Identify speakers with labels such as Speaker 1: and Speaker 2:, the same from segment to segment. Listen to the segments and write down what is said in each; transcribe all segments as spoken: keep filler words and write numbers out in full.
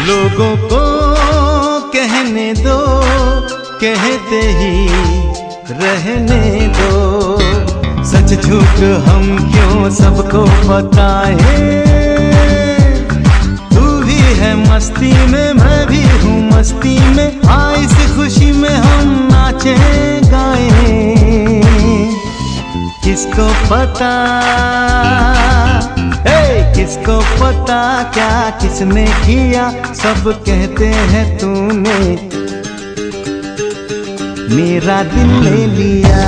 Speaker 1: लोगों को कहने दो, कहते ही रहने दो। सच झूठ हम क्यों सबको बताएं। तू भी है मस्ती में, मैं भी हूँ मस्ती में। आ इस खुशी में हम नाचें गाएं। किसको पता, हे किसको पता क्या किसने किया। सब कहते हैं तूने मेरा दिल ले लिया।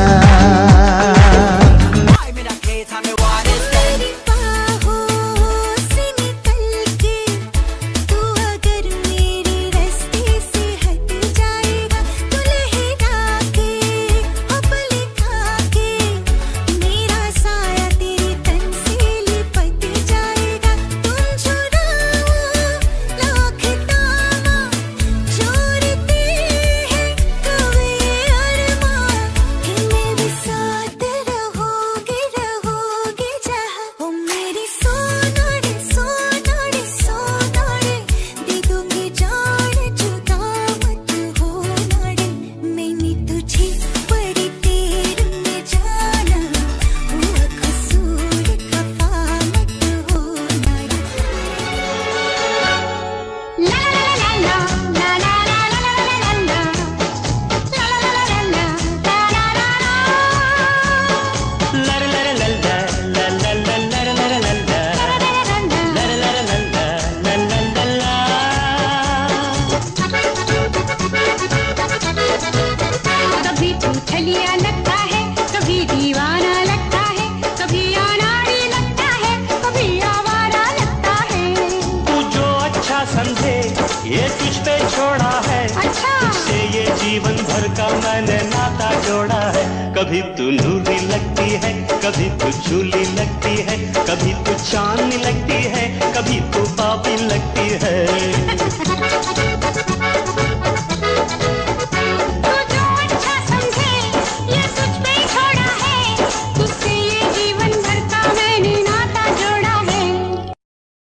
Speaker 2: छलिया लगता है, कभी दीवाना लगता है, कभी अनाड़ी लगता है, कभी आवारा लगता है।
Speaker 3: तू जो अच्छा समझे ये तुझ पे छोड़ा है।
Speaker 2: अच्छा
Speaker 3: तुझसे ये जीवन भर का मैंने नाता जोड़ा है। कभी तू नूरी लगती है, कभी तू झूली लगती है, कभी तू चांदनी लगती है, कभी तू बाबी लगती है।